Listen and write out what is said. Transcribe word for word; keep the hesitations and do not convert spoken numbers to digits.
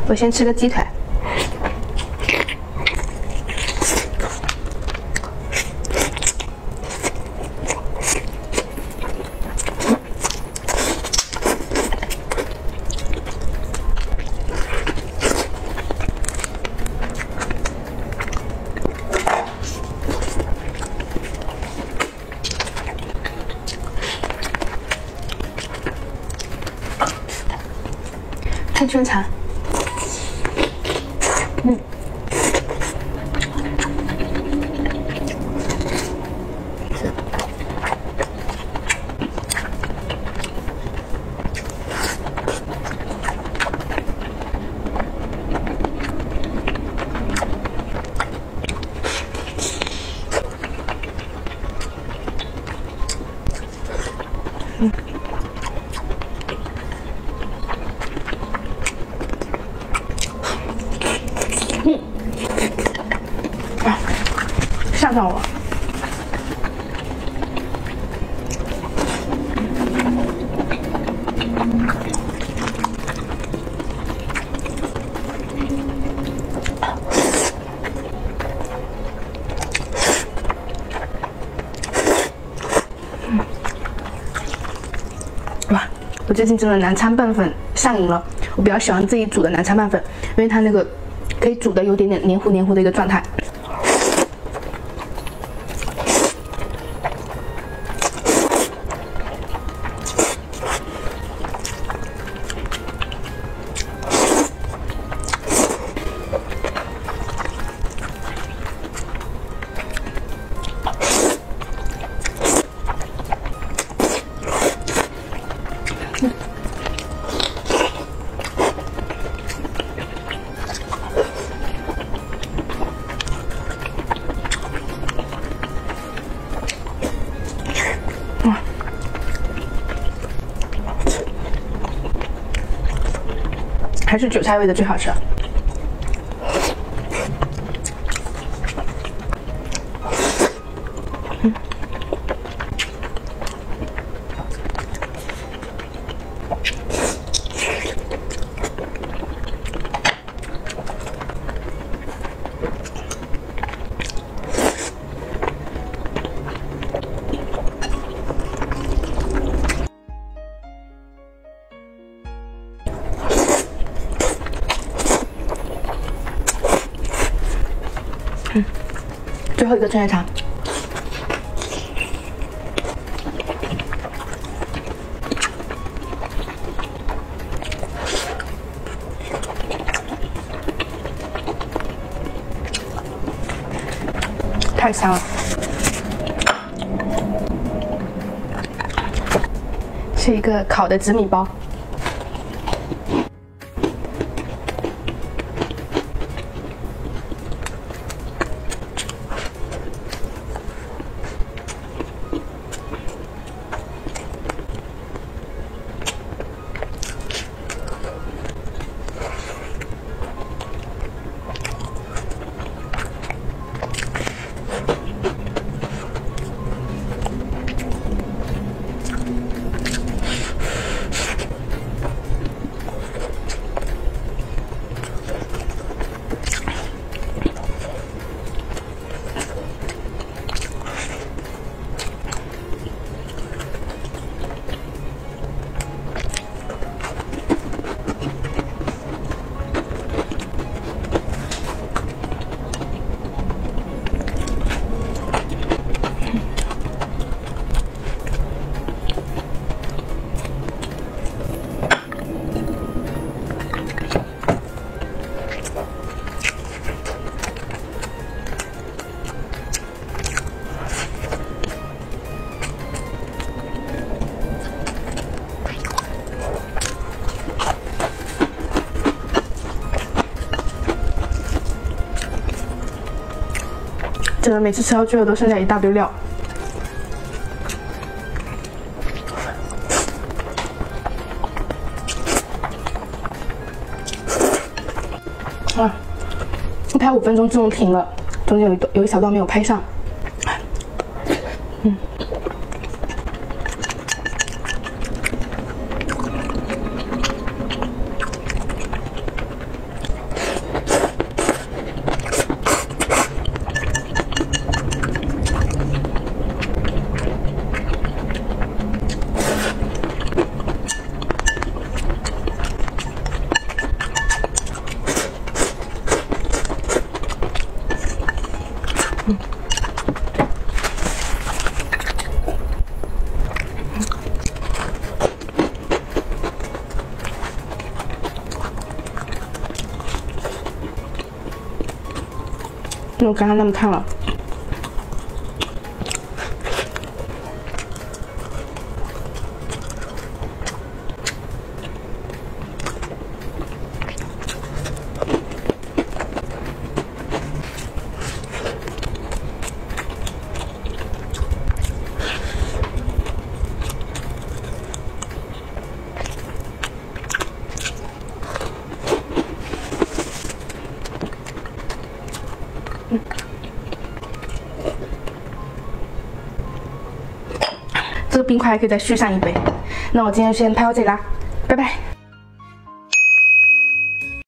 我先吃个鸡腿。看春茶，嗯，嗯。 嗯，啊，吓到我！嗯，哇，我最近真的南昌拌粉上瘾了。我比较喜欢自己煮的南昌拌粉，因为它那个。 可以煮的有点点黏糊黏糊的一个状态。嗯 还是韭菜味的最好吃。嗯，嗯，最后一个春叶茶，太香了，是一个烤的紫米包。 真的每次吃到最后都剩下一大堆料。啊，一拍五分钟自动停了，中间有一有一小段没有拍上。嗯。 刚刚那么烫了。嗯，这个冰块还可以再续上一杯。那我今天先拍到这里啦，拜拜。